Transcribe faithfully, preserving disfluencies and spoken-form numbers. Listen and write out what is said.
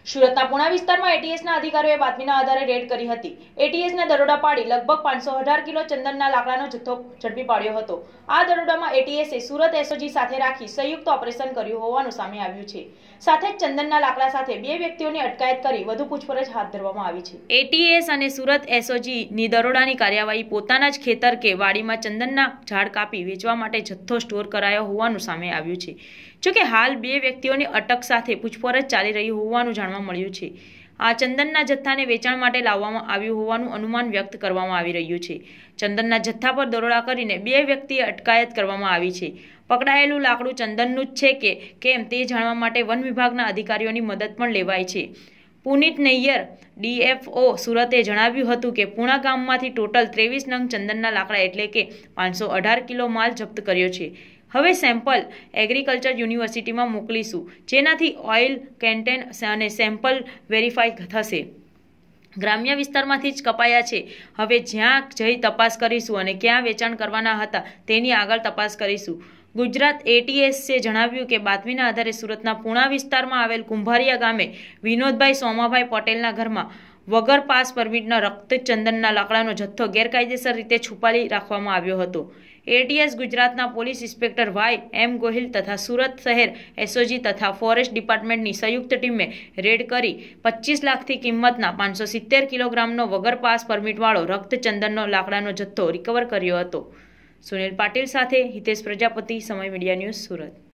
સુરતના પુણા વિસ્તારમાં એટીએસના અધિકારીઓએ બાતમીના આધારે રેડ કરી હતી। એટીએસને દરોડા પાડી લગભગ પાંચસો અઢાર કિલો ચંદનના લાકડાનો જથ્થો ઝડપી પાડ્યો હતો। આ દરોડામાં એટીએસે સુરત એસઓજી સાથે રાખી સંયુક્ત ઓપરેશન કર્યું હોવાનું સામે આવ્યું છે। સાથે જ ચંદનના લાકડા સાથે બે વ્યક્તિઓની અટકાયત કરી વધુ પૂછપરછ હાથ ધરવામાં આવી છે। એટીએસ અને સુરત એસઓજીની દરોડાની કાર્યવાહી પોતાના જ ખેતર કે વાડીમાં ચંદનના ઝાડ કાપી વેચવા માટે જથ્થો સ્ટોર કરાયો હોવાનું સામે આવ્યું છે। જોકે હાલ બે વ્યક્તિઓની અટક સાથે પૂછપરછ ચાલી રહી હોવાનું જાણવા મળ્યું છે। આ ચંદનના જથ્થાને વેચાણ માટે લાવવામાં આવ્યું હોવાનું અનુમાન વ્યક્ત કરવામાં આવી રહ્યું છે। ચંદનના જથ્થા પર દરોડા કરીને બે વ્યક્તિએ અટકાયત કરવામાં આવી છે। પકડાયેલું લાકડું ચંદનનું જ છે કે કેમ તે જાણવા માટે વન વિભાગના અધિકારીઓની મદદ પણ લેવાઈ છે। પુનિત નૈયર ડીએફઓ સુરતે જણાવ્યું હતું કે પુણા ગામમાંથી ટોટલ ત્રેવીસ નંગ ચંદનના લાકડા એટલે કે પાંચસો અઢાર કિલો માલ જપ્ત કર્યો છે। હવે સેમ્પલ એગ્રીકલ્ચર યુનિવર્સિટીમાં મોકલીશું, જેનાથી ઓઇલ કન્ટેન અને સેમ્પલ વેરીફાઈ થશે। ગ્રામ્ય વિસ્તારમાંથી જ કપાયા છે। હવે જ્યાં જઈ તપાસ કરીશું અને ક્યાં વેચાણ કરવાના હતા તેની આગળ તપાસ કરીશું। ગુજરાત એટીએસે જણાવ્યું કે બાતમીના આધારે સુરતના પુણા વિસ્તારમાં આવેલ કુંભારિયા ગામે વિનોદભાઈ સોમાભાઈ પટેલના ઘરમાં વગર પાસ પરમિટના રક્ત ચંદનના લાકડાનો જથ્થો ગેરકાયદેસર રીતે છુપાવી રાખવામાં આવ્યો હતો। એટીએસ ગુજરાતના police inspector Y M Gohil તથા સુરત શહેર એસઓજી તથા ફોરેસ્ટ ડિપાર્ટમેન્ટની સંયુક્ત ટીમે રેડ કરી પચીસ લાખથી કિંમતના પાંચસો સિત્તેર કિલોગ્રામનો વગર પાસ પરમિટવાળો રક્તચંદનનો લાકડાનો જથ્થો રિકવર કર્યો હતો। સુનિલ પાટીલ સાથે હિતેશ પ્રજાપતિ, સમય મીડિયા ન્યૂઝ, સુરત।